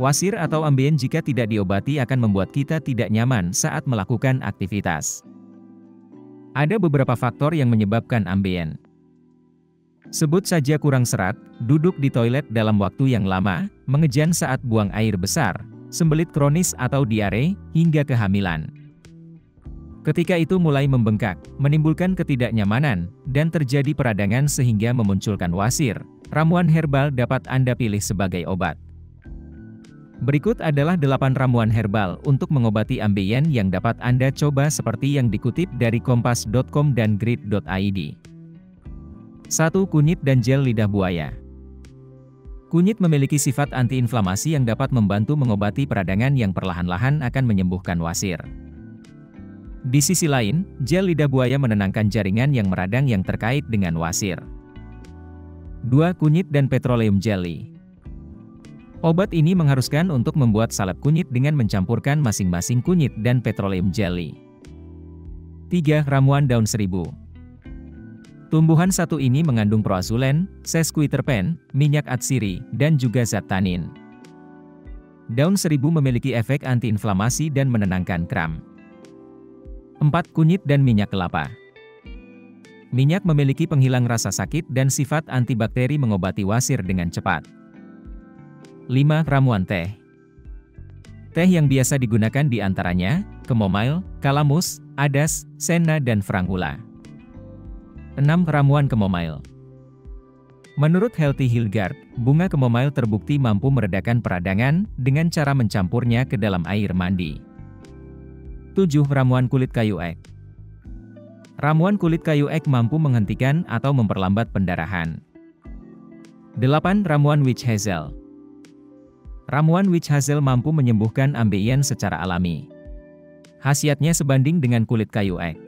Wasir atau ambien jika tidak diobati akan membuat kita tidak nyaman saat melakukan aktivitas. Ada beberapa faktor yang menyebabkan ambien. Sebut saja kurang serat, duduk di toilet dalam waktu yang lama, mengejan saat buang air besar, sembelit kronis atau diare, hingga kehamilan. Ketika itu mulai membengkak, menimbulkan ketidaknyamanan, dan terjadi peradangan sehingga memunculkan wasir, ramuan herbal dapat Anda pilih sebagai obat. Berikut adalah 8 ramuan herbal untuk mengobati ambien yang dapat Anda coba seperti yang dikutip dari kompas.com dan grid.id. 1. Kunyit dan gel lidah buaya. Kunyit memiliki sifat antiinflamasi yang dapat membantu mengobati peradangan yang perlahan-lahan akan menyembuhkan wasir. Di sisi lain, gel lidah buaya menenangkan jaringan yang meradang yang terkait dengan wasir. 2. Kunyit dan petroleum jelly. Obat ini mengharuskan untuk membuat salep kunyit dengan mencampurkan masing-masing kunyit dan petroleum jelly. 3. Ramuan daun seribu. Tumbuhan satu ini mengandung proazulen, sesquiterpen, minyak atsiri, dan juga zat tanin. Daun seribu memiliki efek antiinflamasi dan menenangkan kram. 4. Kunyit dan minyak kelapa. Minyak memiliki penghilang rasa sakit dan sifat antibakteri mengobati wasir dengan cepat. 5. Ramuan teh. Teh yang biasa digunakan di antaranya, chamomile, kalamus, adas, senna dan frangula. 6. Ramuan chamomile. Menurut Healthy Hillgard, bunga chamomile terbukti mampu meredakan peradangan dengan cara mencampurnya ke dalam air mandi. 7. Ramuan kulit kayu ek. Ramuan kulit kayu ek mampu menghentikan atau memperlambat pendarahan. 8. Ramuan witch hazel. Ramuan witch hazel mampu menyembuhkan ambien secara alami. Khasiatnya sebanding dengan kulit kayu ek.